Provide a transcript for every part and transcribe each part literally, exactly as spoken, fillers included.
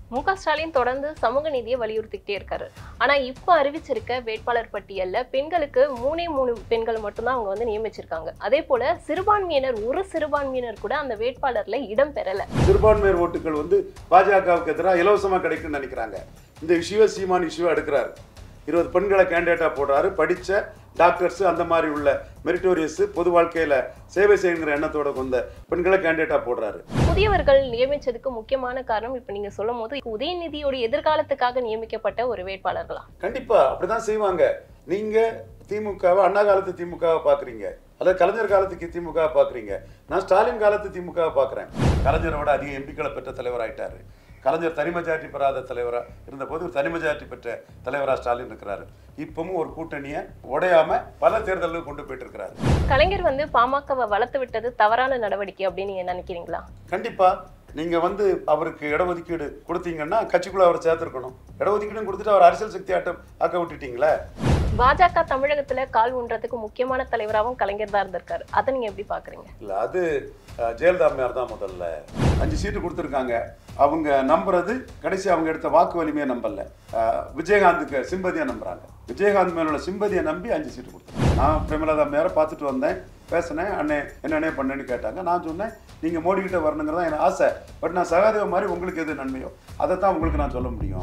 மு க ஸ்டாலின் தொடர்ந்து சமூக நீதியை வலியுறுத்திக்கிட்டே இருக்காரு. ஆனா இப்ப அறிவிச்சிருக்க வேட்பாளர் பட்டியல்ல பெண்களுக்கு மூணே மூணு பெண்கள் மட்டும்தான் அவங்க வந்து நியமிச்சிருக்காங்க. அதே போல சிறுபான்மையினர் ஒரு சிறுபான்மையினர் கூட அந்த வேட்பாளர்ல இடம் பெறல. சிறுபான்மையர் ஓட்டுகள் வந்து பாஜகவுக்கு எதிராக இலவசமா கிடைக்கும்னு நினைக்கிறாங்க. இந்த இஷ்யூவை சீமான் இஷ்யூவை எடுக்கிறாரு. இருபது பெண்களை கேண்டிடேட்டா போடுறாரு. படிச்ச டாக்டர்ஸ் அந்த மாதிரி உள்ள மெரிட்டோரியஸ் பொது வாழ்க்கையில சேவை செய்யுங்கிற எண்ணத்தோட கொண்ட பெண்களை கேண்டிடேட்டா போடுறாரு. புதியவர்கள் நியமிச்சதுக்கு முக்கியமான காரணம் இப்ப நீங்க சொல்லும் போது உதயநிதியோட எதிர்காலத்துக்காக நியமிக்கப்பட்ட ஒரு வேட்பாளர்களா? கண்டிப்பா அப்படிதான் செய்வாங்க. நீங்க திமுகவை அண்ணா காலத்து திமுகவை பாக்குறீங்க, அதாவது கலைஞர் காலத்துக்கு திமுக பாக்குறீங்க. நான் ஸ்டாலின் காலத்து திமுக பாக்குறேன். கலைஞரோட அதிக எம்பிக்களை பெற்ற தலைவர் ஆயிட்டாரு. கலைஞர் தனி மெஜாரிட்டி பெறாத தலைவராக இருந்தபோது ஒரு தனி மெஜாரிட்டி பெற்ற தலைவராக ஸ்டாலின் இருக்கிறாரு. இப்பவும் ஒரு கூட்டணியை உடையாம பல தேர்தலுக்கு கொண்டு போயிட்டு இருக்கிறாரு. கலைஞர் வந்து பாமகவை வளர்த்து விட்டது தவறான நடவடிக்கை அப்படின்னு நீங்க நினைக்கிறீங்களா? கண்டிப்பா. நீங்க வந்து அவருக்கு இடஒதுக்கீடு கொடுத்தீங்கன்னா கட்சிக்குள்ள அவரை சேர்த்திருக்கணும். இடஒதுக்கீடு கொடுத்துட்டு அவர் அரசியல் சக்தி ஆட்டம் ஆக்க விட்டுட்டீங்களே. பாஜக தமிழகத்துல கால் ஊன்றதுக்கு முக்கியமான தலைவராகவும் கலைஞர் தான் இருந்திருக்காரு. அதை நீங்க எப்படி பாக்குறீங்க? இல்ல, அது ஜெயலலிதா அம்மையார் தான் முதல்ல அஞ்சு சீட்டு கொடுத்துருக்காங்க. அவங்க நம்புறது கடைசி அவங்க எடுத்த வாக்கு வலிமையை நம்பல. விஜயகாந்துக்கு சிம்பதியை நம்புறாங்க. விஜயகாந்த் மேலோட சிம்பதியை நம்பி அஞ்சு சீட்டு கொடுத்தாங்க. நான் பிரேமலதா அம்மையாரை பார்த்துட்டு வந்தேன், பேசினேன். அண்ணே என்னென்ன பண்ணேன்னு கேட்டாங்க. நான் சொன்னேன், நீங்க மோடி கிட்ட வரணுங்கிறதா எனக்கு ஆசை. பட் நான் சகாதேவ மாதிரி உங்களுக்கு எது நன்மையோ அதை தான் உங்களுக்கு நான் சொல்ல முடியும்.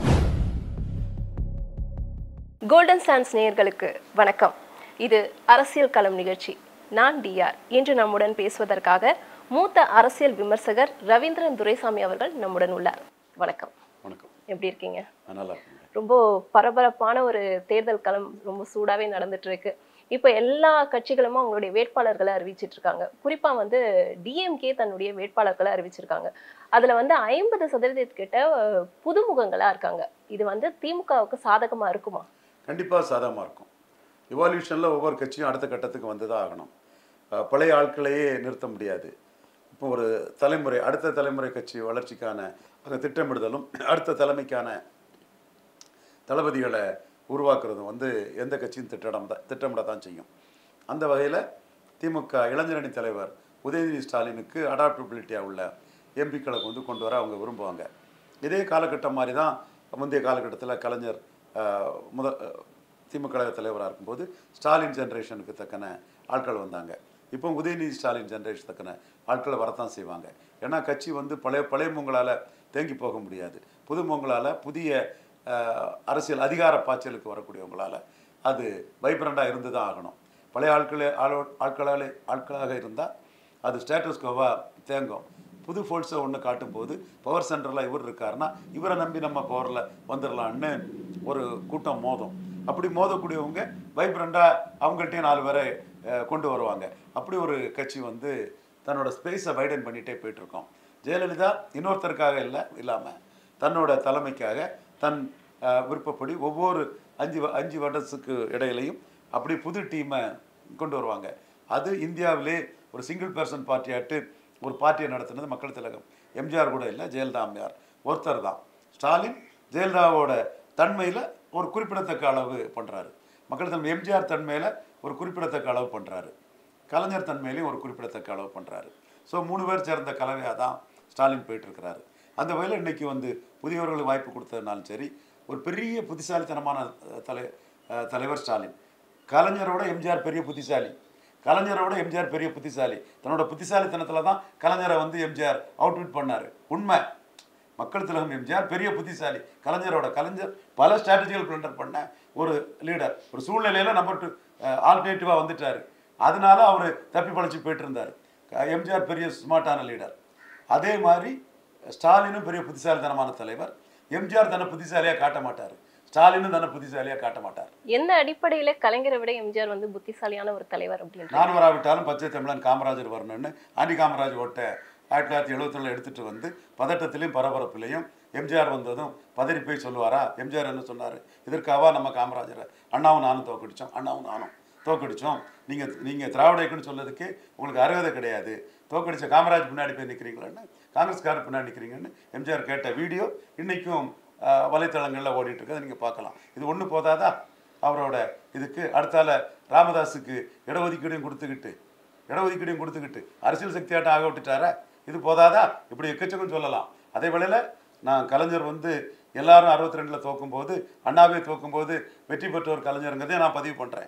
கோல்டன் சான்ஸ் நேயர்களுக்கு வணக்கம். இது அரசியல் களம் நிகழ்ச்சி. நான் டிஆர். இன்று நம்முடன் பேசுவதற்காக மூத்த அரசியல் விமர்சகர் ரவீந்திரன் துரைசாமி அவர்கள் நம்முடன் உள்ளார். வணக்கம். வணக்கம். எப்படி இருக்கீங்க? நல்லா இருக்கீங்க. ரொம்ப பரபரப்பான ஒரு தேர்தல் களம் ரொம்ப சூடாவே நடந்துட்டு இருக்கு. இப்போ எல்லா கட்சிகளும் அவங்களுடைய வேட்பாளர்களை அறிவிச்சிட்டு இருக்காங்க. குறிப்பா வந்து டிஎம்கே தன்னுடைய வேட்பாளர்களை அறிவிச்சிருக்காங்க. அதுல வந்து ஐம்பது சதவீதத்துக்கிட்ட புதுமுகங்களா இருக்காங்க. இது வந்து திமுகவுக்கு சாதகமா இருக்குமா? கண்டிப்பா சாதகமா இருக்கும். இவால்யூஷன்ல ஒவ்வொரு கட்சியும் அடுத்த கட்டத்துக்கு வந்துதான் ஆகணும். பழைய ஆட்களையே நிறுத்த முடியாது. இப்போ ஒரு தலைமுறை அடுத்த தலைமுறை கட்சி வளர்ச்சிக்கான அந்த திட்டமிடுதலும் அடுத்த தலைமைக்கான தளபதிகளை உருவாக்குறதும் வந்து எந்த கட்சியும் திட்டம் தான் திட்டமிட தான் செய்யும். அந்த வகையில் திமுக இளைஞரணி தலைவர் உதயநிதி ஸ்டாலினுக்கு அடாப்டபிலிட்டியாக உள்ள எம்பிக்களை வந்து கொண்டு வர அவங்க விரும்புவாங்க. இதே காலகட்டம் மாதிரி தான் முந்தைய காலகட்டத்தில் கலைஞர் முத திமுக கழக தலைவராக இருக்கும்போது ஸ்டாலின் ஜென்ரேஷனுக்கு தக்கன ஆட்கள் வந்தாங்க. இப்போ உதயநிதி ஸ்டாலின் ஜென்ரேஷன் தக்கன ஆட்களை வரத்தான் செய்வாங்க. ஏன்னா கட்சி வந்து பழைய பழைய மூங்களால் தேங்கி போக முடியாது. புது மூங்களால் புதிய அரசியல் அதிகார பாய்ச்சலுக்கு வரக்கூடியவங்களால் அது வைப்ரண்டாக இருந்து தான் ஆகணும். பழைய ஆட்களே ஆளோ ஆட்களாலே ஆட்களாக இருந்தால் அது ஸ்டேட்டஸ் கோவாக தேங்கும். புது ஃபோர்ஸை ஒன்று காட்டும் போது பவர் சென்டரில் இவர் இருக்காருன்னா இவரை நம்பி நம்ம பவரில் வந்துடலான்னு ஒரு கூட்டம் மோதும். அப்படி மோதக்கூடியவங்க வைப்ரண்டாக அவங்கள்ட்டையும் நாலு பேரை கொண்டு வருவாங்க. அப்படி ஒரு கட்சி வந்து தன்னோட ஸ்பேஸை வைடன் பண்ணிகிட்டே போயிட்டுருக்கோம். ஜெயலலிதா இன்னொருத்தருக்காக இல்லை இல்லாமல் தன்னோட தலைமைக்காக தன் விருப்பப்படி ஒவ்வொரு அஞ்சு அஞ்சு வருடத்துக்கு இடையிலையும் அப்படி புது டீமை கொண்டு வருவாங்க. அது இந்தியாவிலே ஒரு சிங்கிள் பர்சன் பார்ட்டியாட்டு ஒரு பார்ட்டியை நடத்துனது மக்கள் திலகம் எம்ஜிஆர் கூட இல்லை, ஜெயலலிதா அம்மையார் ஒருத்தர் தான். ஸ்டாலின் ஜெயலலிதாவோட தன்மையில் ஒரு குறிப்பிடத்தக்க அளவு பண்ணுறாரு. மக்கள் தலைமை எம்ஜிஆர் தன்மையில் ஒரு குறிப்பிடத்தக்க அளவு பண்ணுறாரு. கலைஞர் தன்மையிலையும் ஒரு குறிப்பிடத்தக்க அளவு பண்ணுறாரு. ஸோ மூணு பேர் சேர்ந்த கலவையாக தான் ஸ்டாலின் போயிட்டுருக்கிறாரு. அந்த வகையில் இன்றைக்கி வந்து புதியவர்களுக்கு வாய்ப்பு கொடுத்ததுனாலும் சரி, ஒரு பெரிய புத்திசாலித்தனமான தலை தலைவர் ஸ்டாலின். கலைஞரோட எம்ஜிஆர் பெரிய புத்திசாலி, கலைஞரோட எம்ஜிஆர் பெரிய புத்திசாலி. தன்னோட புத்திசாலித்தனத்தில் தான் கலைஞரை வந்து எம்ஜிஆர் அவுட்விட் பண்ணார். உண்மை. மக்கள் திலகம் எம்ஜிஆர் பெரிய புத்திசாலி. கலைஞரோட கலைஞர் பல ஸ்ட்ராட்டஜிகள் பிளண்டர் பண்ண ஒரு லீடர். ஒரு சூழ்நிலையில் நம்பர் டூ ஆல்டர்னேட்டிவாக வந்துட்டார். அதனால அவர் தப்பி பழச்சி போயிட்டு இருந்தார். எம்ஜிஆர் பெரிய ஸ்மார்ட்டான லீடர். அதே மாதிரி ஸ்டாலினும் பெரிய புத்திசாலித்தனமான தலைவர். எம்ஜிஆர் தன்னை புத்திசாலியாக காட்ட மாட்டார், ஸ்டாலினும் தன்னை புத்திசாலியாக காட்ட மாட்டார். எந்த அடிப்படையில் கலைஞரை விட எம்ஜிஆர் வந்து புத்திசாலியான ஒரு தலைவர் அப்படின்னு? நான் வராவிட்டாலும் பச்சை தமிழன் காமராஜர் வரணும்னு ஆண்டி காமராஜ் ஓட்ட ஆயிரத்தி தொள்ளாயிரத்தி எழுபத்தி ரெண்டுல எடுத்துட்டு வந்து பதட்டத்திலையும் பரபரப்புலையும் எம்ஜிஆர் வந்ததும் பதறி போய் சொல்லுவாரா? எம்ஜிஆர் என்ன சொன்னார்? இதற்காக நம்ம காமராஜரை அண்ணாவும் நானும் தோக்கடித்தோம், அண்ணாவும் நானும் தோக்கடித்தோம். நீங்கள் நீங்கள் திராவிட இயக்கம்னு சொல்லதுக்கு உங்களுக்கு அருகதை கிடையாது. தோக்கடிச்ச காமராஜ் பின்னாடி போய் நிற்கிறீங்களான்னு, காங்கிரஸ்காரர் பின்னாடி நிற்கிறீங்கன்னு எம்ஜிஆர் கேட்ட வீடியோ இன்றைக்கும் வலைத்தளங்களில் ஓடிட்டு இருக்கு. அதை நீங்கள் பார்க்கலாம். இது ஒன்று போதாதா அவரோட இதுக்கு? அடுத்தால ராமதாஸுக்கு இடஒதுக்கீடையும் கொடுத்துக்கிட்டு இடஒதுக்கீடையும் கொடுத்துக்கிட்டு அரசியல் சக்தியாட்டம் ஆக விட்டுட்டாரா? இது போதாதா? இப்படி எக்கச்சக்கம் சொல்லலாம். அதே வேளையில் நான் கலைஞர் வந்து எல்லாரும் அறுபத்தி ரெண்டில் தோக்கும்போது அண்ணாவே தோக்கும்போது வெற்றி பெற்ற ஒரு கலைஞருங்கிறதே நான் பதிவு பண்ணுறேன்.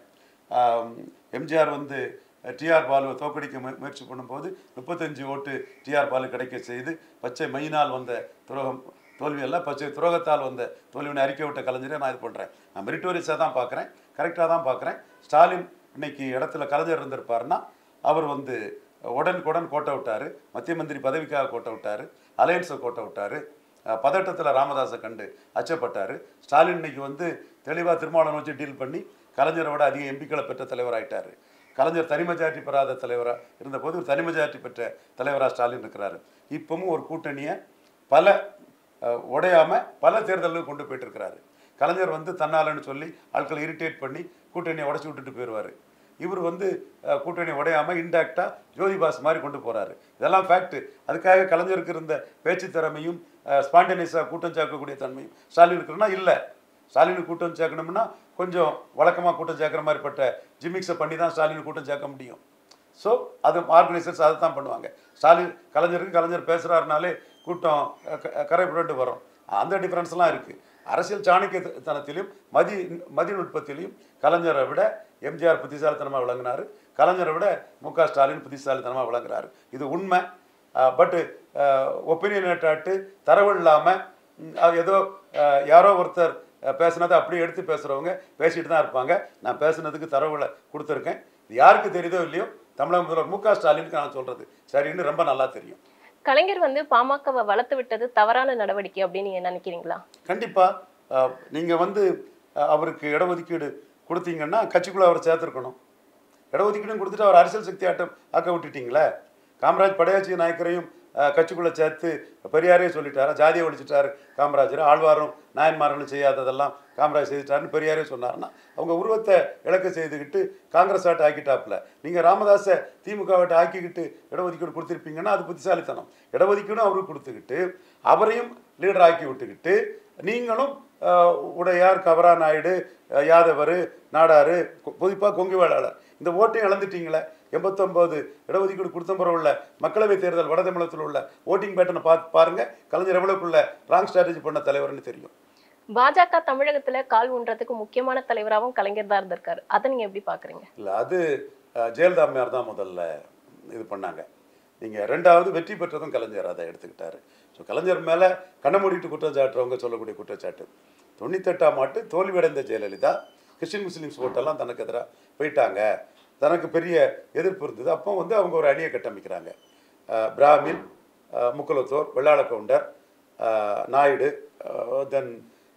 எம்ஜிஆர் வந்து டிஆர் பாலுவை தோக்கடிக்க மு முயற்சி பண்ணும்போது முப்பத்தஞ்சு ஓட்டு டிஆர் பாலு கிடைக்க செய்து பச்சை மையினால் வந்த துரோகம் தோல்வியெல்லாம் பச்சை துரோகத்தால் வந்த தோல்வினை அறிக்கை விட்ட கலைஞரை நான் இது பண்ணுறேன். நான் மெரிட்டோரியஸாக தான் பார்க்குறேன், கரெக்டாக தான் பார்க்குறேன். ஸ்டாலின் இன்னைக்கு இடத்துல கலைஞர் இருந்திருப்பாருன்னா அவர் வந்து உடனுக்குடன் கோட்டை விட்டார், மத்திய மந்திரி பதவிக்காக கோட்டை விட்டார், அலையன்ஸை கோட்டை விட்டார், பதட்டத்தில் ராமதாஸை கண்டு அச்சப்பட்டார். ஸ்டாலின் இன்னைக்கு வந்து தெளிவாக திருமாவளவன் வச்சு டீல் பண்ணி கலைஞரை விட அதிக எம்பிக்களை பெற்ற தலைவராகிட்டார். கலைஞர் தனி மெஜாரிட்டி பெறாத தலைவராக இருந்தபோது ஒரு தனி மெஜாரிட்டி பெற்ற தலைவராக ஸ்டாலின் இருக்கிறாரு. இப்பவும் ஒரு கூட்டணியை பல உடையாமல் பல தேர்தலுக்கு கொண்டு போயிட்டு இருக்கிறாரு. கலைஞர் வந்து தன்னாலன்னு சொல்லி ஆட்களை இரிட்டேட் பண்ணி கூட்டணியை உடச்சி விட்டுட்டு போயிடுவார். இவர் வந்து கூட்டணி உடையாமல் இன்டாக்டாக ஜோதிபாஸ் மாதிரி கொண்டு போகிறாரு. இதெல்லாம் ஃபேக்ட்டு. அதுக்காக கலைஞருக்கு இருந்த பேச்சு திறமையும் ஸ்பான்டேனியஸாக கூட்டம் சேர்க்கக்கூடிய தன்மையும் ஸ்டாலின் இருக்குன்னா இல்லை. ஸ்டாலினுக்கு கூட்டம் சேர்க்கணும்னா கொஞ்சம் வழக்கமாக கூட்டம் சேர்க்குற மாதிரிப்பட்ட ஜிமிக்ஸை பண்ணி தான் ஸ்டாலின் கூட்டம் சேர்க்க முடியும். ஸோ அது ஆர்கனைசர்ஸ் அதை தான் பண்ணுவாங்க. ஸ்டாலின் கலைஞருக்கு கலைஞர் பேசுகிறாருனாலே கூட்டம் கரை புரண்டு வரும். அந்த டிஃப்ரென்ஸ்லாம் இருக்குது. அரசியல் சாணக்கியத்தனத்திலையும் மதி மதிநுட்பத்திலையும் கலைஞரை விட எம்ஜிஆர் புத்திசாலித்தனமாக விளங்கினார், கலைஞரை விட மு க ஸ்டாலின் புத்திசாலித்தனமாக விளங்குறாரு. இது உண்மை. பட்டு ஒப்பீனியனேட்டாட்டு தரவு இல்லாமல் ஏதோ யாரோ ஒருத்தர் பேசுனதை அப்படியே எடுத்து பேசுகிறவங்க பேசிட்டு தான் இருப்பாங்க. நான் பேசுனதுக்கு தரவுகளை கொடுத்துருக்கேன். இது யாருக்கு தெரியுதோ இல்லையோ தமிழக முதல்வர் மு க ஸ்டாலினுக்கு நான் சொல்கிறது சரின்னு ரொம்ப நல்லா தெரியும். கலைஞர் வந்து பாமகவை வளர்த்து விட்டது தவறான நடவடிக்கை அப்படின்னு நீங்க நினைக்கிறீங்களா? கண்டிப்பாக. நீங்கள் வந்து அவருக்கு இடஒதுக்கீடு கொடுத்தீங்கன்னா கட்சிக்குள்ளே அவர் சேர்த்துருக்கணும். இடஒதுக்கீடும் கொடுத்துட்டு அவர் அரசியல் சக்தி ஆட்டம் ஆக்க விட்டுட்டீங்களே. காமராஜ் படையாச்சி நாயக்கரையும் கட்சிக்குள்ளே சேர்த்து பெரியாரே சொல்லிட்டாரு, ஜாதியை ஒழிச்சிட்டாரு காமராஜர், ஆழ்வாரும் நாயன்மார்களும் செய்யாததெல்லாம் காமராஜ் செய்துட்டாருன்னு பெரியாரே சொன்னார்னா அவங்க உருவத்தை இலக்க செய்துக்கிட்டு காங்கிரஸ் ஆட்டை ஆக்கிட்டாப்புல. நீங்கள் ராமதாஸை திமுகவாட்டை ஆக்கிக்கிட்டு இடஒதுக்கீடு கொடுத்துருப்பீங்கன்னா அது புத்திசாலித்தனம். இடஒதுக்கீடும் அவருக்கு கொடுத்துக்கிட்டு அவரையும் லீடர் ஆக்கி விட்டுக்கிட்டு நீங்களும் உடையார், கவரா நாயுடு, யாதவர், நாடாரு, பொதுப்பாக கொங்கு வேளாளர் இந்த ஓட்டையும் இழந்துட்டீங்களே. எண்பத்தொம்போது இடஒதுக்கீடு கொடுத்த உள்ள மக்களவை தேர்தல் வட தமிழகத்தில் உள்ள ஓட்டிங் பேட்டர்னை பார்த்து பாருங்க. கலைஞர் எவ்வளவுக்குள்ள ராங் ஸ்ட்ராட்டஜி பண்ண தலைவர்னு தெரியும். பாஜக தமிழகத்துல கால் ஊன்றதுக்கு முக்கியமான தலைவராகவும் கலைஞர் தான் இருந்திருக்காரு. அதை நீங்க எப்படி பாக்குறீங்க? இல்லை, அது ஜெயலலிதா அம்மையார் தான் முதல்ல இது பண்ணாங்க. நீங்கள் ரெண்டாவது வெற்றி பெற்றதும் கலைஞர் அதை எடுத்துக்கிட்டாரு. ஸோ கலைஞர் மேலே கண்ண மூடிட்டு குற்றச்சாட்டுறவங்க சொல்லக்கூடிய குற்றச்சாட்டு தொண்ணூத்தெட்டாம் ஆண்டு தோல்வியடைந்த ஜெயலலிதா கிறிஸ்டின் முஸ்லீம்ஸ் ஓட்டெல்லாம் தனக்கு எதிராக போயிட்டாங்க, தனக்கு பெரிய எதிர்ப்பு இருந்தது. அப்போ வந்து அவங்க ஒரு அணியை கட்டமைக்கிறாங்க. பிராமின், முக்குலத்தோர், வெள்ளாள கவுண்டர், நாயுடு, தென்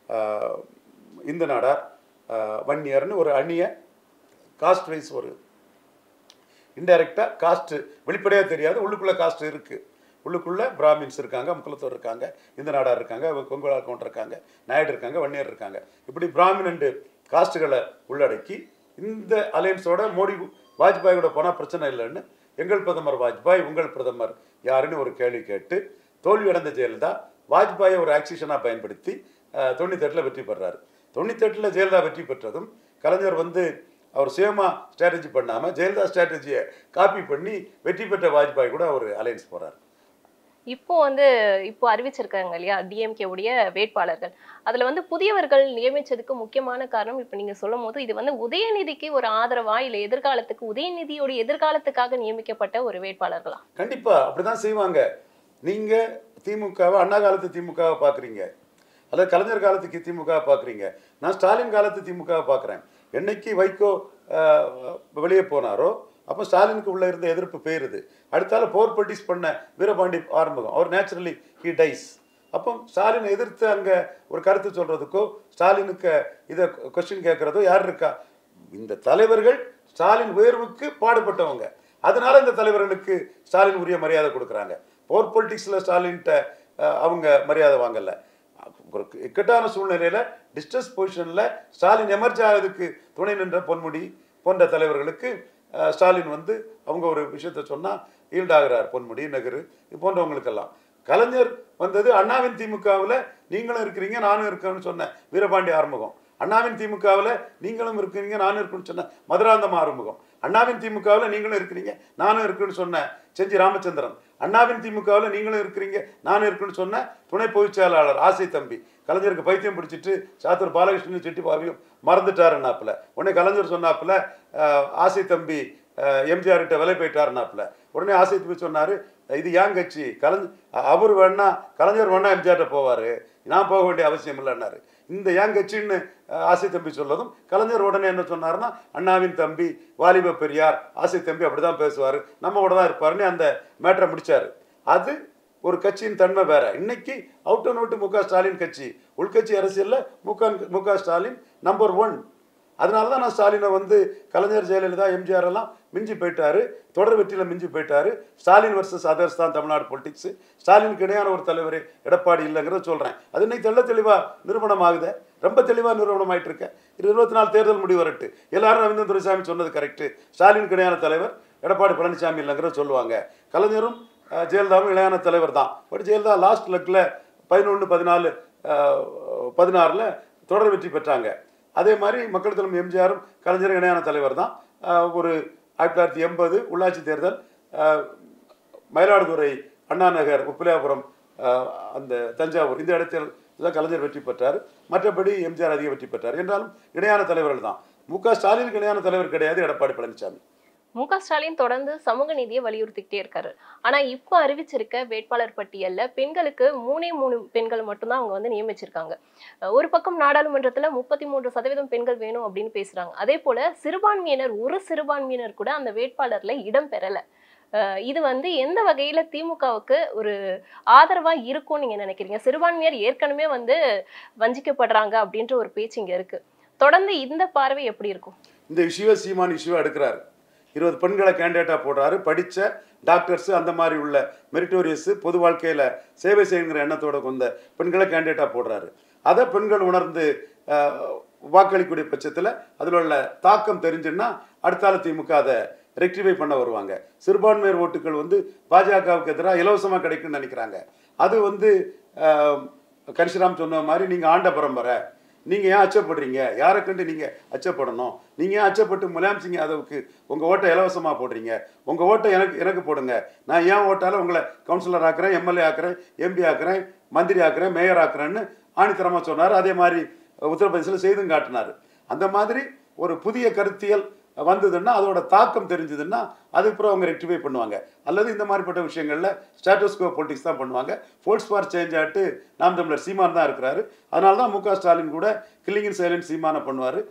இந்து நாடார், வன்னியர்னு ஒரு அணியை காஸ்ட் வைஸ் ஒரு இன்டைரக்டாக காஸ்ட்டு வெளிப்படையாக தெரியாது, உள்ளுக்குள்ளே காஸ்ட் இருக்குது. உள்ளுக்குள்ளே பிராமின்ஸ் இருக்காங்க, முக்குலத்தோர் இருக்காங்க, இந்து நாடார் இருக்காங்க, கொங்குலா கவுண்டர் இருக்காங்க, நாயுடு இருக்காங்க, வன்னியர் இருக்காங்க. இப்படி பிராமின் அண்டு காஸ்ட்டுகளை உள்ளடக்கி இந்த அலையன்ஸோட மோடி வாஜ்பாயோட போனால் பிரச்சனை இல்லைன்னு எங்கள் பிரதமர் வாஜ்பாய் உங்கள் பிரதமர் யாருன்னு ஒரு கேள்வி கேட்டு தோல்வியடைந்த ஜெயலலிதா வாஜ்பாயை ஒரு ஆக்சிஷனாக பயன்படுத்தி தொண்ணூத்தெட்டில் வெற்றி பெறாரு. தொண்ணூத்தெட்டில் ஜெயலலிதா வெற்றி பெற்றதும் கலைஞர் வந்து அவர் சுயமாக ஸ்ட்ராட்டஜி பண்ணாமல் ஜெயலலிதா ஸ்ட்ராட்டஜியை காப்பி பண்ணி வெற்றி பெற்ற வாஜ்பாய் கூட அவர் அலையன்ஸ் போகிறார். இப்போ வந்து இப்போ அறிவிச்சிருக்காங்க இல்லையா டிஎம்கே உடைய வேட்பாளர்கள், அதுல வந்து புதியவர்கள் நியமிச்சதுக்கு முக்கியமான காரணம் இப்ப நீங்க சொல்லும் போது இது வந்து உதயநிதிக்கு ஒரு ஆதரவா இல்ல எதிர்காலத்துக்கு உதயநிதியோட எதிர்காலத்துக்காக நியமிக்கப்பட்ட ஒரு வேட்பாளர்களா? கண்டிப்பா அப்படிதான் செய்வாங்க. நீங்க திமுகவை அண்ணா காலத்து திமுகவை பாக்குறீங்க, அல்லது கலைஞர் காலத்துக்கு திமுகவை பாக்குறீங்க. நான் ஸ்டாலின் காலத்து திமுகவை பாக்குறேன். என்னைக்கு வைகோ வெளியே போனாரோ அப்போ ஸ்டாலினுக்கு உள்ள இருந்த எதிர்ப்பு போயிருது. அடுத்தால போர் பொலிட்டிக்ஸ் பண்ண வீரபாண்டி ஆரம்பம் அவர் நேச்சுரலி ஹி டைஸ். அப்போ ஸ்டாலினை எதிர்த்து அங்கே ஒரு கருத்து சொல்கிறதுக்கோ ஸ்டாலினுக்கு இதை கொஸ்டின் கேட்குறதோ யார் இருக்கா? இந்த தலைவர்கள் ஸ்டாலின் உயர்வுக்கு பாடுபட்டவங்க. அதனால இந்த தலைவர்களுக்கு ஸ்டாலின் உரிய மரியாதை கொடுக்குறாங்க. போர் பொலிட்டிக்ஸில் ஸ்டாலின்கிட்ட அவங்க மரியாதை வாங்கலை. ஒரு இக்கட்டான சூழ்நிலையில் டிஸ்ட்ரெஸ் பொசிஷனில் ஸ்டாலின் எமர்ஜ் ஆகிறதுக்கு துணை நின்ற பொன்முடி போன்ற தலைவர்களுக்கு ஸ்டாலின் வந்து அவங்க ஒரு விஷயத்த சொன்னால் ஈல்டாகிறார். பொன்முடி, நகரு போன்றவங்களுக்கெல்லாம். கலைஞர் வந்தது அண்ணாவின் திமுகவில் நீங்களும் இருக்கிறீங்க நானும் இருக்கேன்னு சொன்ன வீரபாண்டி ஆறுமுகம், அண்ணாவின் திமுகவில் நீங்களும் இருக்கிறீங்க நானும் இருக்குன்னு சொன்ன மதுராந்தம் ஆறுமுகம், அண்ணாவின் திமுகவில் நீங்களும் இருக்கிறீங்க நானும் இருக்குன்னு சொன்ன செஞ்சி ராமச்சந்திரன். அண்ணாவின் திமுகவில் நீங்களும் இருக்கிறீங்க நானும் இருக்குன்னு சொன்ன துணை பொதுச் செயலாளர் ஆசை தம்பி கலைஞருக்கு பைத்தியம் பிடிச்சிட்டு சாத்தூர் பாலகிருஷ்ணன் செட்டி பாவியும் மறந்துட்டாருன்னாப்புல. உடனே கலைஞர் சொன்னாப்புல ஆசை தம்பி எம்ஜிஆர் கிட்ட விலை போயிட்டாருனாப்புல. உடனே ஆசை தம்பி சொன்னாரு, இது ஏன் கட்சி, கலைஞர் அவர் வேணா கலைஞர் வேணா எம்ஜிஆர்ட்ட போவாரு, நான் போக வேண்டிய அவசியம் இல்லைன்னாரு. இந்த ஏன் கட்சின்னு ஆசை தம்பி சொல்லதும் கலைஞர் உடனே என்ன சொன்னாருன்னா, அண்ணாவின் தம்பி வாலிப பெரியார் ஆசை தம்பி அப்படிதான் பேசுவார், நம்ம கூட தான் இருப்பாருன்னு அந்த மேட்டரை முடிச்சாரு. அது ஒரு கட்சியின் தன்மை வேற. இன்னைக்கு அவுட் அண்ட் அவுட் மு க ஸ்டாலின் கட்சி, உள்கட்சி அரசியலில் மு க மு க ஸ்டாலின் நம்பர் ஒன். அதனால தான் நான் ஸ்டாலினை வந்து கலைஞர் ஜெயலலிதா எம்ஜிஆர் எல்லாம் மிஞ்சி போயிட்டாரு, தொடர் வெற்றியில் மிஞ்சி போயிட்டாரு. ஸ்டாலின் வர்சஸ் அதர்ஸ் தான் தமிழ்நாடு பொலிட்டிக்ஸ். ஸ்டாலினுக்கு இடையான ஒரு தலைவர் எடப்பாடி இல்லைங்கிறத சொல்கிறேன். அது இன்னைக்கு தெள்ள தெளிவாக நிரூபணம் ஆகுது, ரொம்ப தெளிவாக நிரூபணம் ஆகிட்டு இருக்கேன். இருபத்தி நாலு தேர்தல் முடிவு வரட்டு எல்லாரும் ரவீந்திரன் துரைசாமி சொன்னது கரெக்டு, ஸ்டாலினுக்கு இடையான தலைவர் எடப்பாடி பழனிசாமி இல்லைங்கிறத சொல்லுவாங்க. கலைஞரும் ஜெயலலிதாவும் இளையான தலைவர் தான். பட் ஜெயலலிதா லாஸ்ட் லக்கில் பதினொன்று பதினாலு பதினாறில் தொடர் வெற்றி பெற்றாங்க. அதே மாதிரி மக்கள் தலைவர் எம்ஜிஆரும் கலைஞரும் இணையான தலைவர் தான். ஒரு ஆயிரத்தி தொள்ளாயிரத்தி எண்பது உள்ளாட்சி தேர்தல் மயிலாடுதுறை, அண்ணா நகர், உப்பிலியாபுரம், அந்த தஞ்சாவூர் இந்த இடத்தில் தான் கலைஞர் வெற்றி பெற்றார். மற்றபடி எம்ஜிஆர் அதிக வெற்றி பெற்றார். என்றாலும் இணையான தலைவர்கள் தான். மு க ஸ்டாலினுக்கு இணையான தலைவர் கிடையாது எடப்பாடி பழனிசாமி. மு க ஸ்டாலின் தொடர்ந்து சமூக நீதியை வலியுறுத்திக்கிட்டே இருக்காரு. ஆனா இப்ப அறிவிச்சிருக்க வேட்பாளர் பட்டியல்ல பெண்களுக்கு மூணே மூணு பெண்கள் மட்டும்தான் அவங்க வந்து நியமிச்சிருக்காங்க. ஒரு பக்கம் நாடாளுமன்றத்துல முப்பத்தி மூன்று சதவீதம் பெண்கள் வேணும் அப்படின்னு பேசுறாங்க. அதே போல சிறுபான்மையினர் ஒரு சிறுபான்மையினர் கூட அந்த வேட்பாளர்ல இடம் பெறல. இது வந்து எந்த வகையில திமுகவுக்கு ஒரு ஆதரவா இருக்கும் நீங்க நினைக்கிறீங்க? சிறுபான்மையர் ஏற்கனவே வந்து வஞ்சிக்கப்படுறாங்க அப்படின்ற ஒரு பேச்சு இங்க இருக்கு. தொடர்ந்து இந்த பார்வை எப்படி இருக்கும்? இந்த இஷ்யூவை சீமான் இஷ்யூவை எடுக்கிறாரு. இருபது பெண்களை கேண்டிடேட்டாக போடுறாரு. படித்த டாக்டர்ஸ் அந்த மாதிரி உள்ள மெரிட்டோரியஸ் பொது வாழ்க்கையில் சேவை செய்யுங்கிற எண்ணத்தோட கொண்ட பெண்களை கேண்டிடேட்டாக போடுறாரு. அதை பெண்கள் உணர்ந்து வாக்களிக்கூடிய பட்சத்தில் அதில் உள்ள தாக்கம் தெரிஞ்சுன்னா அடுத்தால திமுக அதை ரெக்டிஃபை பண்ண வருவாங்க. சிறுபான்மையர் ஓட்டுகள் வந்து பாஜகவுக்கு எதிராக இலவசமாக கிடைக்குன்னு நினைக்கிறாங்க. அது வந்து கரிசிராம் சொன்ன மாதிரி நீங்கள் ஆண்ட பரம்பரை, நீங்கள் ஏன் அச்சப்படுறீங்க, யாரை கண்டு நீங்கள் அச்சப்படணும், நீங்கள் ஏன் அச்சப்பட்டு முலாயம் சிங் யாதவுக்கு உங்கள் ஓட்டை இலவசமாக போடுறீங்க, உங்கள் ஓட்டை எனக்கு எனக்கு போடுங்க, நான் ஏன் ஓட்டால் உங்களை கவுன்சிலர் ஆக்குறேன், எம்எல்ஏ ஆக்குறேன், எம்பி ஆக்குறேன், மந்திரி ஆக்குறேன், மேயர் ஆக்குறேன்னு ஆணித்தரமாக சொன்னார். அதே மாதிரி உத்தரப்பிரதேசில் செய்தும் காட்டினார். அந்த மாதிரி ஒரு புதிய கருத்தியல் வந்ததுன்னா அதோட தாக்கம் தெரிஞ்சதுன்னா அதுக்கப்புறம் அவங்க ரெக்டிஃபை பண்ணுவாங்க. அல்லது இந்த மாதிரிப்பட்ட விஷயங்களில் ஸ்டாட்டஸ்கோ பொலிட்டிக்ஸ் தான் பண்ணுவாங்க. ஃபோர்ஸ் ஃபார் சேஞ்ச் ஆட்டு நாம் தமிழர் சீமான் தான் இருக்கிறாரு. அதனால தான் மு க ஸ்டாலின் கூட கில்லிங் இன் சைலன்ஸ் சீமானை பண்ணுவார்.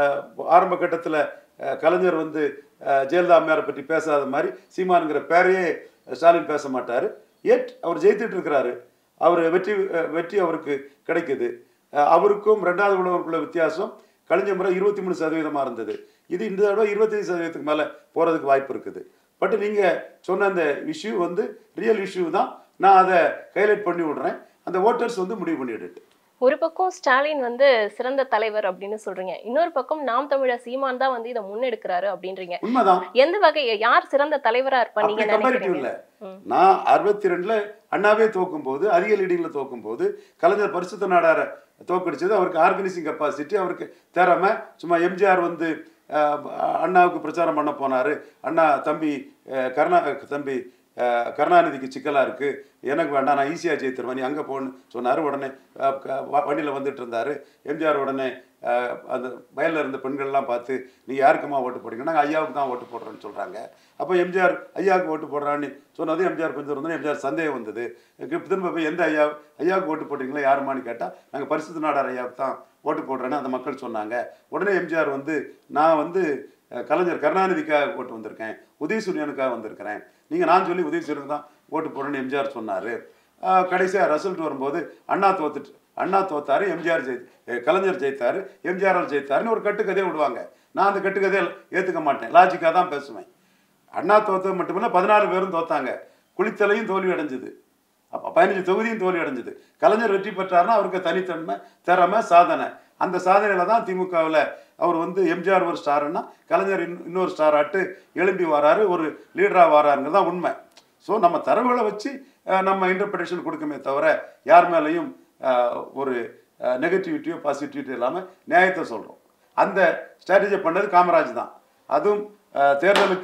ஆரம்ப கட்டத்தில் கலைஞர் வந்து ஜெயலலிதா அம்மையாரை பற்றி பேசாத மாதிரி சீமானுங்கிற பேரையே ஸ்டாலின் பேச மாட்டார். ஏட் அவர் ஜெயித்துட்டு இருக்கிறாரு. அவர் வெற்றி வெற்றி அவருக்கு கிடைக்குது. அவருக்கும் ரெண்டாவது உள்ளவருக்குள்ள வித்தியாசம் கழிஞ்ச முறை இருபத்தி மூணு சதவீதமாக இருந்தது. இது இந்த தடவை இருபத்தஞ்சு சதவீதத்துக்கு மேலே போகிறதுக்கு வாய்ப்பு இருக்குது. பட் நீங்கள் சொன்ன அந்த இஷ்யூ வந்து ரியல் இஷ்யூ தான். நான் அதை ஹைலைட் பண்ணி விடுறேன். அந்த ஓட்டர்ஸ் வந்து முடிவு பண்ணிவிட்டு ஒரு பக்கம் ஸ்டாலின் வந்து சிறந்த தலைவர் அப்படின்னு சொல்றீங்க, இன்னொரு பக்கம் நாம் தமிழர் சீமான் தான் வந்து இதை முன்னெடுக்கிறாரு அப்படின்றீங்க. உண்மைதான். எந்த வகை யார் சிறந்த தலைவரா இருப்பாங்க நீங்க நினைக்கிறீங்க? நான் அறுபத்தி ரெண்டுல அண்ணாவே தோக்கும் போது, அதிக லீடிங்ல தோக்கும் போது, கலைஞர் பரிசுத்த நாடார தோக்கடிச்சது அவருக்கு ஆர்கனைசிங் கெப்பாசிட்டி, அவருக்கு திறமை. சும்மா எம்ஜிஆர் வந்து அண்ணாவுக்கு பிரச்சாரம் பண்ண போனாரு, அண்ணா தம்பி கருணா தம்பி கருணாநிதிக்கு சிக்கலாக இருக்குது, எனக்கு வேண்டாம், நான் ஈஸியாக ஜெயித்துருவேன், நீ அங்கே போன்னு சொன்னார். உடனே வண்டியில் வந்துட்டு இருந்தார். எம்ஜிஆர் உடனே அந்த வயலில் இருந்த பெண்கள்லாம் பார்த்து நீங்கள் யாருக்குமா ஓட்டு போடுறீங்கன்னா நாங்கள் ஐயாவுக்கு தான் ஓட்டு போடுறோன்னு சொல்கிறாங்க. அப்போ எம்ஜிஆர் ஐயாவுக்கு ஓட்டு போடுறான்னு சொன்னது எம்ஜிஆர் கொஞ்சம் இருந்தோம். எம்ஜிஆர் சந்தேகம் வந்தது. திரும்ப போய் எந்த ஐயா ஐயாவுக்கு ஓட்டு போடுறீங்களா யாருமான்னு கேட்டால் நாங்கள் பரிசுத்த நாடார் ஐயாவுக்கு தான் ஓட்டு போடுறேன்னு அந்த மக்கள் சொன்னாங்க. உடனே எம்ஜிஆர் வந்து நான் வந்து கலைஞர் கருணாநிதிக்காக ஓட்டு வந்திருக்கேன், உதயசூரியனுக்காக வந்திருக்கிறேன், நீங்கள் நான் சொல்லி உதயசூரியனுக்கு தான் ஓட்டு போடுறேன்னு எம்ஜிஆர் சொன்னார். கடைசியாக ரிசல்ட் வரும்போது அண்ணா தோத்துட்டு அண்ணா தோத்தாரு, எம்ஜிஆர் ஜெயி கலைஞர் ஜெயித்தார், எம்ஜிஆரால் ஜெயித்தாருன்னு ஒரு கட்டுக்கதையை விடுவாங்க. நான் அந்த கட்டுக்கதையை ஏற்றுக்க மாட்டேன், லாஜிக்காக தான் பேசுவேன். அண்ணா தோத்தது மட்டுமில்லை, பதினாறு பேரும் தோத்தாங்க, குளித்தலையும் தோல்வி அடைஞ்சுது, அப்போ பதினஞ்சு தொகுதியும் தோல்வி அடைஞ்சுது. கலைஞர் வெற்றி பெற்றாருன்னா அவருக்கு தனித்தன்மை, திறமை, சாதனை. அந்த சாதனையில் தான் திமுகவில் அவர் வந்து எம்ஜிஆர் ஒரு ஸ்டாருன்னா கலைஞர் இன் இன்னொரு ஸ்டார் ஆட்டு எழும்பி வராரு, ஒரு லீடராக வராருங்கிறது தான் உண்மை. ஸோ நம்ம தரவுகளை வச்சு நம்ம இன்டர்பிரேஷன் கொடுக்குமே தவிர யார் மேலேயும் ஒரு நெகட்டிவிட்டியோ பாசிட்டிவிட்டியோ இல்லாமல் நியாயத்தை சொல்கிறோம். அந்த ஸ்ட்ராட்டஜி பண்ணது காமராஜ் தான். அதுவும் தேர்தலுக்கு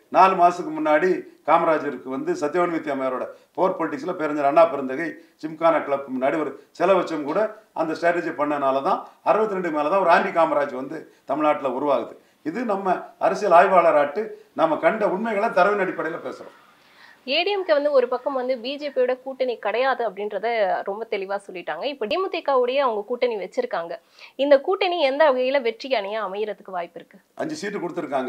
நாலு மாதத்துக்கு முன்னாடி காமராஜருக்கு வந்து சத்யவன்மித்தி அம்மையாரோட போர் பொலிட்டிக்ஸில் பேரஞ்சர் அண்ணா பெருந்தகை ஜிம்கானா கிளப் முன்னாடி ஒரு செலவச்சம் கூட அந்த ஸ்ட்ராட்டஜி பண்ணனால தான் அறுபத்தி ரெண்டு மேலே தான் ஒரு ஆண்டி காமராஜ் வந்து தமிழ்நாட்டில் உருவாகுது. இது நம்ம அரசியல் ஆய்வாளராட்டு நம்ம கண்ட உண்மைகளை தரவின் அடிப்படையில் பேசுகிறோம். ஏடிஎம்கே வந்து ஒரு பக்கம் வந்து பிஜேபியோட கூட்டணி கிடையாது அப்படின்றத ரொம்ப தெளிவா சொல்லிட்டாங்க. இப்போ தேமுதிகவுடைய அவங்க கூட்டணி வச்சிருக்காங்க. இந்த கூட்டணி எந்த வகையில வெற்றி அணியா அமையறதுக்கு வாய்ப்பு இருக்கு? அஞ்சு சீட்டு கொடுத்துருக்காங்க.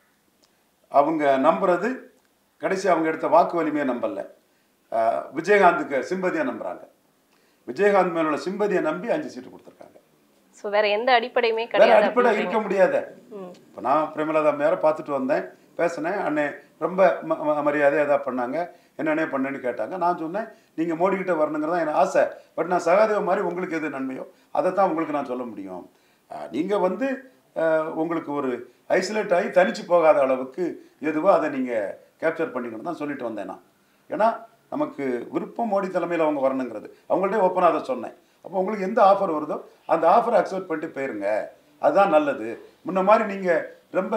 அவங்க நம்புறது கடைசி அவங்க எடுத்த வாக்கு வலிமையை நம்பல, விஜயகாந்துக்கு சிம்பதியை நம்புறாங்க. விஜயகாந்த் மேல சிம்பதியை நம்பி அஞ்சு சீட்டு கொடுத்துருக்காங்க. ஸோ வேற எந்த அடிப்படையுமே கிடையாது. அடிப்படை இருக்க முடியாத. இப்போ நான் பிரேமலதா மேல பார்த்துட்டு வந்தேன், பேசினேன். அண்ணே ரொம்ப மரியாதை எதாவது பண்ணாங்க, என்னென்ன பண்ணேன்னு கேட்டாங்க. நான் சொன்னேன், நீங்கள் மோடிக்கிட்ட வரணுங்கிறதா எனக்கு ஆசை. பட் நான் சகாதேவ மாதிரி உங்களுக்கு எது நன்மையோ அதை தான் உங்களுக்கு நான் சொல்ல முடியும். நீங்கள் வந்து உங்களுக்கு ஒரு ஐசோலேட் ஆகி தனிச்சு போகாத அளவுக்கு எதுவோ அதை நீங்கள் கேப்சர் பண்ணிக்கணும் தான் சொல்லிட்டு வந்தேன் நான். ஏன்னா நமக்கு விருப்பம் மோடி தலைமையில் அவங்க வரணுங்கிறது. அவங்கள்ட்ட ஓப்பனாக அதை சொன்னேன். அப்போ உங்களுக்கு எந்த ஆஃபர் வருதோ அந்த ஆஃபரை அக்செப்ட் பண்ணிட்டு போயிருங்க, அதுதான் நல்லது. முன்ன மாதிரி நீங்கள் ரொம்ப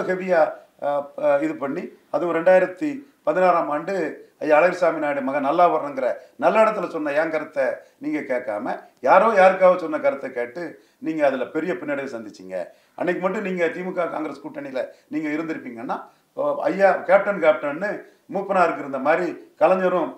ஹெவியாக இது பண்ணி அதுவும் ரெண்டாயிரத்தி பதினாறாம் ஆண்டு ஐயா அழகிரிசாமி நாயுடு மகன் நல்லா வரணுங்கிற நல்ல இடத்துல சொன்ன என் கருத்தை நீங்கள் கேட்காம யாரோ யாருக்காவது சொன்ன கருத்தை கேட்டு நீங்கள் அதில் பெரிய பின்னடைவை சந்திச்சிங்க. அன்னைக்கு மட்டும் நீங்கள் திமுக காங்கிரஸ் கூட்டணியில் நீங்கள் இருந்திருப்பீங்கன்னா ஐயா கேப்டன் கேப்டன்னு மூப்பனாருக்கு இருந்த மாதிரி கலைஞரும்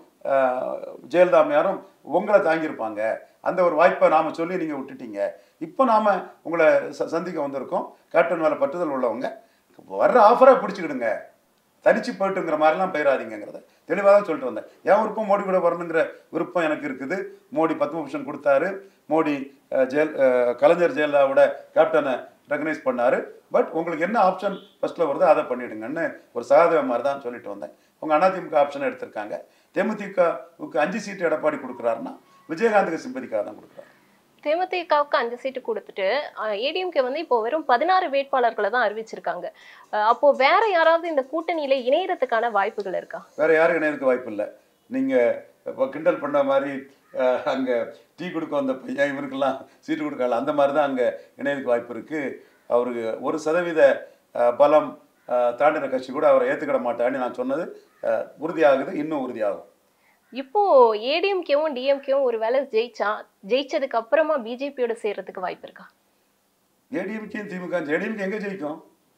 ஜெயலலிதா அம்மையாரும் உங்களை தாங்கியிருப்பாங்க. அந்த ஒரு வாய்ப்பை நாம் சொல்லி நீங்கள் விட்டுட்டீங்க. இப்போ நாம் உங்களை ச சந்திக்க வந்திருக்கோம். கேப்டன் மேலே பற்றுதல் உள்ளவங்க வர்ற ஆஃபரை பிடிச்சிக்கிடுங்க, தனிச்சு போயிட்டுங்கிற மாதிரிலாம் போயிடாதீங்கிறத தெளிவாக தான் சொல்லிட்டு வந்தேன். என் விருப்பம் மோடி கூட வரணுங்கிற விருப்பம் எனக்கு இருக்குது. மோடி பத்மபூஷன் கொடுத்தாரு, மோடி ஜெயல் கலைஞர் ஜெயலலிதாவோட கேப்டனை ரெகனைஸ் பண்ணார். பட் உங்களுக்கு என்ன ஆப்ஷன் ஃபர்ஸ்ட்டில் வருதோ அதை பண்ணிவிடுங்கன்னு ஒரு சகாதேவ மாதிரி தான் சொல்லிட்டு வந்தேன். அவங்க அதிமுக ஆப்ஷனை எடுத்திருக்காங்க. தேமுதிகவுக்கு அஞ்சு சீட்டு எடப்பாடி கொடுக்குறாருன்னா விஜயகாந்துக்கு சிம்பதிக்காக தான் கொடுக்குறாரு. தேமுதிகவுக்கு அஞ்சு சீட்டு கொடுத்துட்டு ஏடிஎம்கே வந்து இப்போ வெறும் பதினாறு வேட்பாளர்களை தான் அறிவிச்சிருக்காங்க. அப்போ வேற யாராவது இந்த கூட்டணியில இணையறதுக்கான வாய்ப்புகள் இருக்கா? வேற யாரும் இணையறதுக்கு வாய்ப்பு இல்லை. நீங்க இப்போ கிண்டல் பண்ண மாதிரி அங்கே டீ கொடுக்க வந்த பையன் இவருக்கெல்லாம் சீட்டு கொடுக்கல, அந்த மாதிரி தான் அங்கே இணையதுக்கு வாய்ப்பு இருக்குது. அவருக்கு ஒரு சதவீத பலம் தாண்டின கட்சி கூட அவரை ஏற்றுக்கிட மாட்டான்னு நான் சொன்னது உறுதியாகுது, இன்னும் உறுதியாகும். இப்போ ஏடிஎம்கேவும் டிஎம்கேவும் ஒரு வேளை ஜெயிச்சா ஜெயிச்சதுக்கு அப்புறமா பிஜேபியோட சேர்றதுக்கு வாய்ப்பு இருக்கா? ஏடிஎம்கே திமுக ஏடிஎம்கே எங்க ஜெயிக்கும்?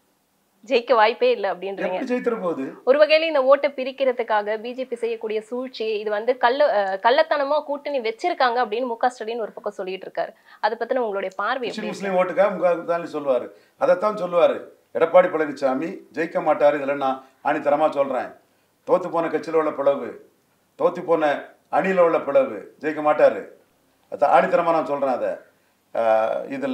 ஜெயிக்க வாய்ப்பே இல்லை அப்படின்றீங்க. ஜெயிக்கிற போது ஒரு வகையில இந்த ஓட்டை பிரிக்கிறதுக்காக பிஜேபி செய்யக்கூடிய சூழ்ச்சி இது வந்து கள்ள கள்ளத்தனமா கூட்டணி வச்சிருக்காங்க அப்படின்னு மு க ஸ்டாலின் ஒரு பக்கம் சொல்லிட்டு இருக்காரு. அதை பத்தின உங்களுடைய பார்வை? முஸ்லீம் ஓட்டுக்காக முக சொல்லுவாரு, அதைத்தான் சொல்லுவாரு. எடப்பாடி பழனிசாமி ஜெயிக்க மாட்டாரு, இதில் நான் ஆணித்தரமா சொல்றேன். தோத்து போன கட்சியில் உள்ள பிளவு, தோத்து போன அணியில் உள்ள பிளவு, ஜெயிக்க மாட்டாரு. அதை ஆணித்தரமா நான் சொல்றேன். அதை இதுல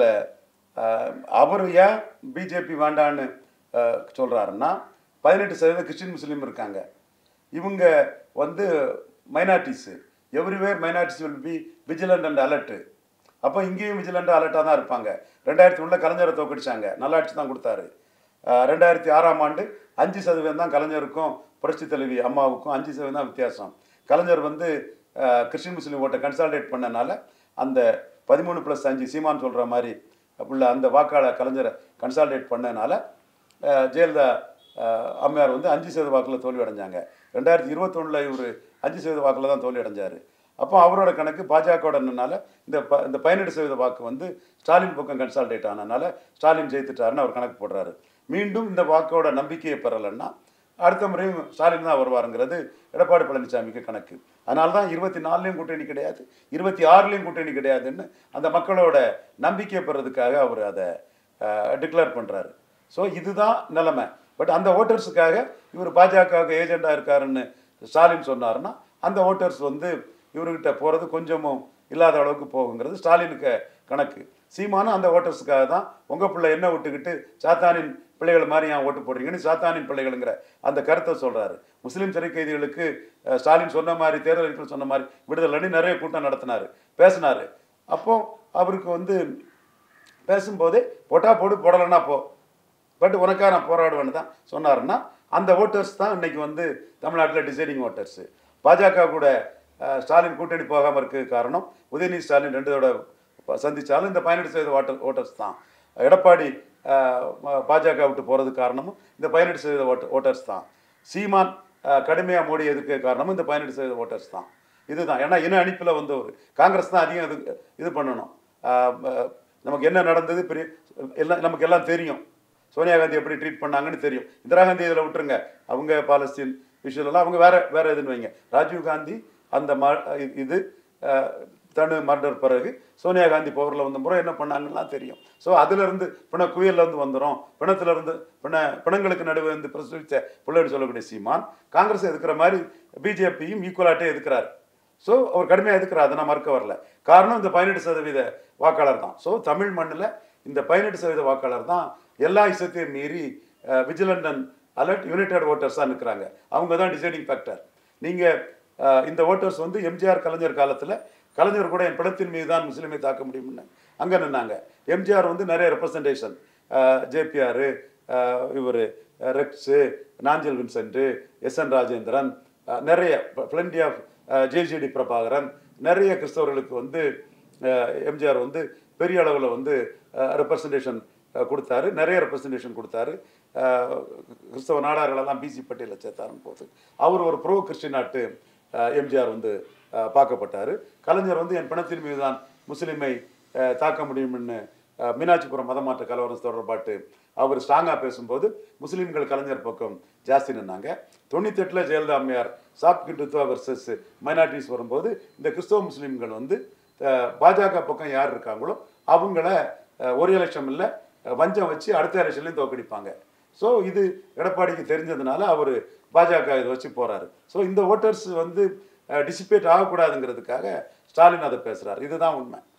அவர் ஏன் பிஜேபி வேண்டான்னு சொல்றாருன்னா பதினெட்டு சதவீதம் கிறிஸ்டின் முஸ்லீம் இருக்காங்க. இவங்க வந்து minorities. Everywhere minorities will be vigilant and alert. அப்போ இங்கேயும் விஜிலண்ட் அலர்ட்டாக தான் இருப்பாங்க. ரெண்டாயிரத்தி ஒன்றில் கலைஞரை தோக்கடிச்சாங்க, நல்லாட்சி தான் கொடுத்தாரு. ரெண்டாயிரத்தி ஆறாம் ஆண்டு அஞ்சு சதவீதம் தான் கலைஞருக்கும் புரட்சி தலைவி அம்மாவுக்கும் அஞ்சு சதவீதம் தான் வித்தியாசம். கலைஞர் வந்து கிறிஸ்டின் முஸ்லீம் ஓட்டை கன்சால்டேட் பண்ணனால அந்த பதிமூணு ப்ளஸ் அஞ்சு சீமான் சொல்கிற மாதிரி உள்ள அந்த வாக்காளர் கலைஞரை கன்சால்டேட் பண்ணனால ஜெயலலிதா அம்மையார் வந்து அஞ்சு சதவீத வாக்கில் தோல்வி அடைஞ்சாங்க. ரெண்டாயிரத்தி இருபத்தொன்னில் இவர் அஞ்சு சதவீத வாக்கில் தான் தோல்வி அடைஞ்சார். அப்போ அவரோட கணக்கு பாஜகவுடனால இந்த ப இந்த பதினெட்டு சதவீத வாக்கு வந்து ஸ்டாலின் பக்கம் கன்சால்டேட் ஆனதுனால ஸ்டாலின் ஜெயித்துட்டாருன்னு அவர் கணக்கு போடுறாரு. மீண்டும் இந்த வாக்கோட நம்பிக்கையை பெறலைன்னா அடுத்த முறையும் ஸ்டாலின் தான் வருவாருங்கிறது எடப்பாடி பழனிசாமிக்கு கணக்கு. அதனால தான் இருபத்தி நாலுலேயும் கூட்டணி கிடையாது, இருபத்தி ஆறுலேயும் கூட்டணி கிடையாதுன்னு அந்த மக்களோட நம்பிக்கையை பெறதுக்காக அவர் அதை டிக்ளேர் பண்ணுறாரு. ஸோ இதுதான் நிலைமை. பட் அந்த ஓட்டர்ஸுக்காக இவர் பாஜகவுக்கு ஏஜெண்டாக இருக்காருன்னு ஸ்டாலின் சொன்னாருன்னா அந்த ஓட்டர்ஸ் வந்து இவர்கிட்ட போகிறது கொஞ்சமும் இல்லாத அளவுக்கு போகுங்கிறது ஸ்டாலினுக்கு கணக்கு. சீமானும் அந்த ஓட்டர்ஸுக்காக தான் உங்கள் பிள்ளை என்ன விட்டுக்கிட்டு சாத்தானின் பிள்ளைகள் மாதிரி ஏன் ஓட்டு போடுறீங்கன்னு சாத்தானின் பிள்ளைகளுங்கிற அந்த கருத்தை சொல்கிறாரு. முஸ்லீம் சிறை கைதிகளுக்கு ஸ்டாலின் சொன்ன மாதிரி தேர்தல் சொன்ன மாதிரி விடுதலை நிறைய கூட்டம் நடத்தினார், பேசினார். அப்போ அவருக்கு வந்து பேசும்போதே போட்டா போடு, போடலைன்னா போ, பட் உனக்காக நான் போராடுவேன்னு தான் சொன்னாருன்னா அந்த ஓட்டர்ஸ் தான் இன்னைக்கு வந்து தமிழ்நாட்டில் டிசைடிங் ஓட்டர்ஸு. பாஜக கூட ஸ்டாலின் கூட்டணி போகாமல் இருக்க காரணம் உதயநிதி ஸ்டாலின் ரெண்டு தடவை சந்தித்தாலும் இந்த பதினெட்டு சதவீத ஓட்டர் ஓட்டர்ஸ் தான். எடப்பாடி பாஜக விட்டு போகிறது காரணமும் இந்த பதினெட்டு சதவீத ஓட்ட ஓட்டர்ஸ் தான். சீமான் கடுமையாக மோடி எதிர்க்க காரணமும் இந்த பதினெட்டு சதவீத ஓட்டர்ஸ் தான். இதுதான். ஏன்னா இன அணிப்பில் வந்து ஒரு காங்கிரஸ் தான் அதிகம் இது இது பண்ணணும். நமக்கு என்ன நடந்தது பெரிய எல்லாம் நமக்கு எல்லாம் தெரியும். சோனியா காந்தி எப்படி ட்ரீட் பண்ணாங்கன்னு தெரியும். இந்திரா காந்தி இதில் விட்டுருங்க, அவங்க பாலஸ்தீன் விஷயம்லாம் அவங்க வேற வேற எதுன்னு வைங்க. ராஜீவ் காந்தி அந்த ம இது தனு மர்டர் பிறகு சோனியா காந்தி பவரில் வந்த முறை என்ன பண்ணாங்கலாம் தெரியும். ஸோ அதுலேருந்து பிண குயல்லேருந்து வந்துடும், பிணத்துலேருந்து பிண பிணங்களுக்கு நடுவே வந்து பிரசவித்த பிள்ளைன்னு சொல்லக்கூடிய சீமான் காங்கிரஸ் எதுக்குற மாதிரி பிஜேபியும் ஈக்குவலாட்டே எதுக்குறாரு. ஸோ அவர் கடுமையாக எதுக்குறாரு, அதை நான் மறுக்க வரல. காரணம் இந்த பதினெட்டு சதவீத வாக்காளர் தான். ஸோ தமிழ் மண்ணில் இந்த பதினெட்டு சதவீத வாக்காளர் தான் எல்லா இசத்தையும் மீறி விஜிலண்ட் அண்ட் அலர்ட் யுனைடெட் ஓட்டர்ஸாக நிற்கிறாங்க. அவங்க தான் டிசைடிங் ஃபேக்டர். நீங்கள் இந்த ஓட்டர்ஸ் வந்து எம்ஜிஆர் கலைஞர் காலத்தில் கலைஞர் கூட என் பிணத்தின் மீது தான் முஸ்லீமை தாக்க முடியும்னு அங்கே நின்னாங்க. எம்ஜிஆர் வந்து நிறைய ரெப்ரசன்டேஷன், ஜேபிஆர், இவர் ரெக்ஸு, நாஞ்சல் வின்சென்ட்டு, எஸ் என் ராஜேந்திரன், நிறைய பிளண்டி ஆஃப் ஜேஜிடி பிரபாகரன், நிறைய கிறிஸ்தவர்களுக்கு வந்து எம்ஜிஆர் வந்து பெரிய அளவில் வந்து ரெப்ரசன்டேஷன் கொடுத்தாரு, நிறைய ரெப்ரசன்டேஷன் கொடுத்தாரு. கிறிஸ்தவ நாடார்களெல்லாம் பிசி பட்டியலில் சேர்த்தாருன்னு போது அவர் ஒரு ப்ரோ கிறிஸ்டின் நாட்டு எம்ஜிஆர் வந்து பார்க்கப்பட்டார். கலைஞர் வந்து என் பிணத்தின் மீது தான் முஸ்லீமை தாக்க முடியும்னு மீனாட்சிபுரம் மதமாற்ற கலவரம் தொடர்பாட்டு அவர் ஸ்ட்ராங்காக பேசும்போது முஸ்லீம்கள் கலைஞர் பக்கம் ஜாஸ்தி நின்னாங்க. தொண்ணூற்றி எட்டில் ஜெயலலிதா அம்மையார் சாப் கிண்டுத்துவா வர்சஸ் மைனாரிட்டிஸ் வரும்போது இந்த கிறிஸ்தவ முஸ்லீம்கள் வந்து பாஜக பக்கம் யார் இருக்காங்களோ அவங்கள ஒரு எலெக்ஷன் இல்லை வஞ்சம் வச்சு அடுத்த எலெக்ஷன்லையும் தோக்கடிப்பாங்க. ஸோ இது எடப்பாடிக்கு தெரிஞ்சதுனால அவர் பாஜக இதை வச்சு போகிறாரு. ஸோ இந்த ஓட்டர்ஸ் வந்து டிசிபேட் ஆகக்கூடாதுங்கிறதுக்காக ஸ்டாலின் அதை பேசுகிறார். இதுதான் உண்மை.